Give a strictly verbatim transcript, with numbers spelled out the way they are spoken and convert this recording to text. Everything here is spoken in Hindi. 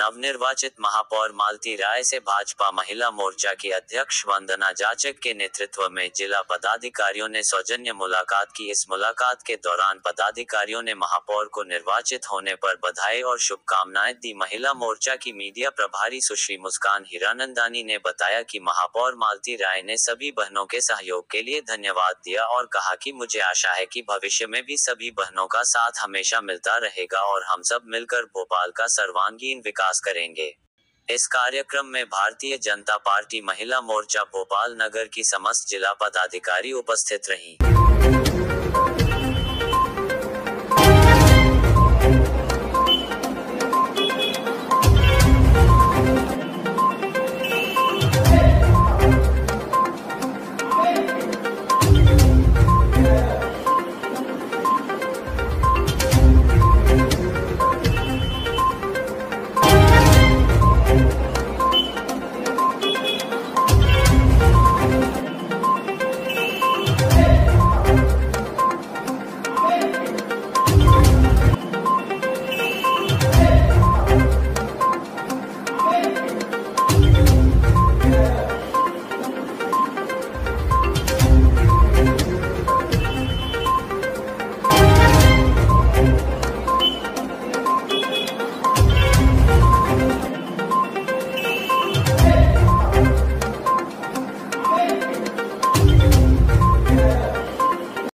नवनिर्वाचित महापौर मालती राय से भाजपा महिला मोर्चा की अध्यक्ष वंदना जाचक के नेतृत्व में जिला पदाधिकारियों ने सौजन्य मुलाकात की। इस मुलाकात के दौरान पदाधिकारियों ने महापौर को निर्वाचित होने पर बधाई और शुभकामनाएं दी। महिला मोर्चा की मीडिया प्रभारी सुश्री मुस्कान हीरानंदानी ने बताया कि महापौर मालती राय ने सभी बहनों के सहयोग के लिए धन्यवाद दिया और कहा कि मुझे आशा है कि भविष्य में भी सभी बहनों का साथ हमेशा मिलता रहेगा और हम सब मिलकर भोपाल का सर्वांगीण विकास करेंगे। इस कार्यक्रम में भारतीय जनता पार्टी महिला मोर्चा भोपाल नगर की समस्त जिला पदाधिकारी उपस्थित रहीं।